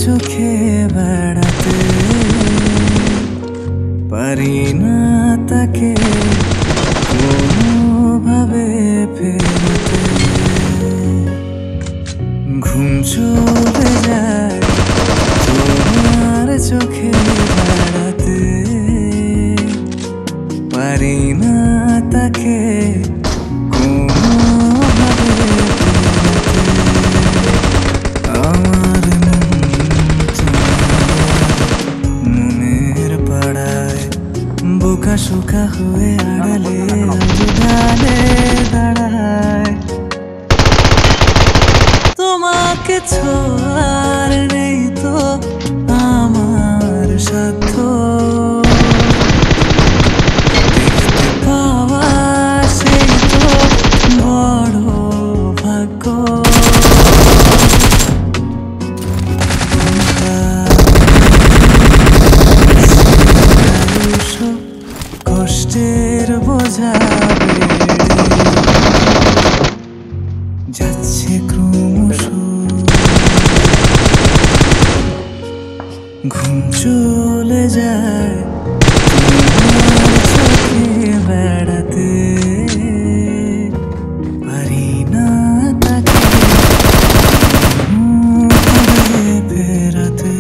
চোখে বেড়াতে পারি না তাকে কোনোভাবে ফেরাতে। ঘুম চলে যায় তোমার চোখে বেড়াতে পারি না তাকে কোনোভাবে ফেরাতে। আমার মনের পাড়ায় বোকা শোকা হয়ে আড়ালে ডালে দাঁড়ায়। তোমাকে ছোঁয়ার নেই তো আমার সাধ্য, দেখতে পাওয়া সেই তো বড় ভাগ্য। কষ্টের বোঝা যাচ্ছে ক্রমশ, ঘুম চলে যায় তোমার চোখে বেড়াতে পারি না তাকে ফেরাতে।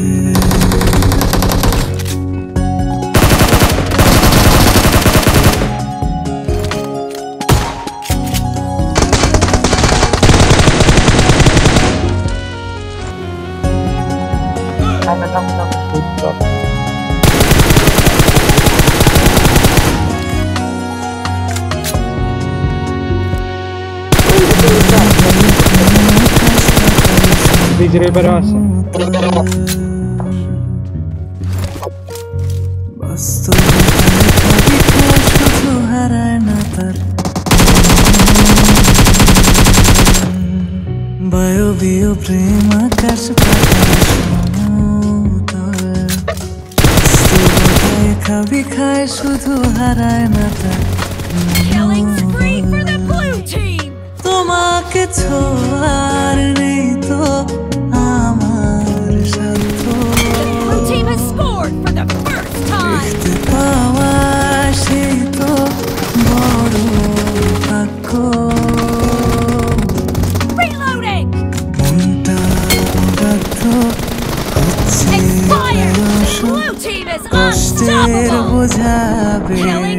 Dice Barasso. বায়বীয় প্রেম আকাশ খাবি খায় শুধু হারায় না তার। তোমাকে ছোঁয়ার নেই তো আমার সাধ্য, দেখতে পাওয়া সেই তো বড় ভাগ্য। মনটা বাধ্য হচ্ছে কষ্টের বোঝা বেড়ে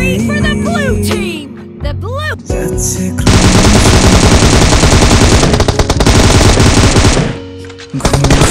যাচ্ছে ক্রমশ, ঘুম